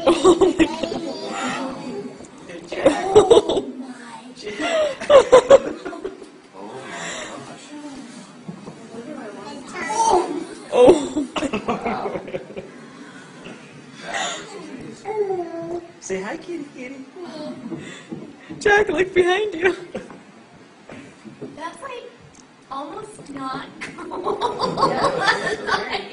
Oh my God. Oh my God. Say hi, kitty, kitty. Jack, look behind you. That's like almost not cool.